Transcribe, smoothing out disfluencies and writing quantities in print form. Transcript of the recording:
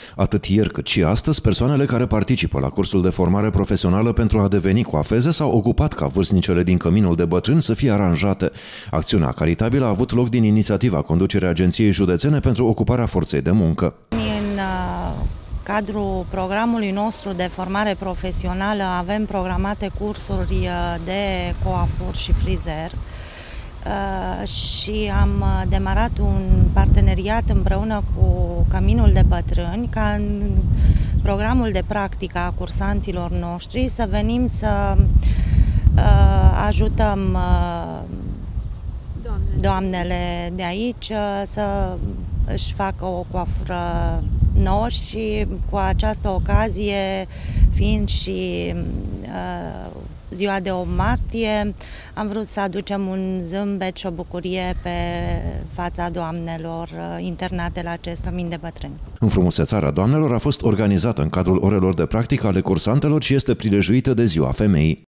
Atât ieri cât și astăzi, persoanele care participă la cursul de formare profesională pentru a deveni coafeze s-au ocupat ca vârstnicele din Căminul de Bătrâni să fie aranjate. Acțiunea caritabilă a avut loc din inițiativa conducerii Agenției Județene pentru Ocuparea Forței de Muncă. În cadrul programului nostru de formare profesională avem programate cursuri de coafur și frizer și am demarat un parteneriat împreună cu Căminul de Bătrâni ca în programul de practică a cursanților noștri să venim să ajutăm doamnele de aici să își facă o coafură nouă și cu această ocazie, fiind și ziua de 8 martie, am vrut să aducem un zâmbet și o bucurie pe fața doamnelor internate la acest Cămin de Bătrâni. Înfrumusețarea doamnelor a fost organizată în cadrul orelor de practică ale cursantelor și este prilejuită de Ziua Femeii.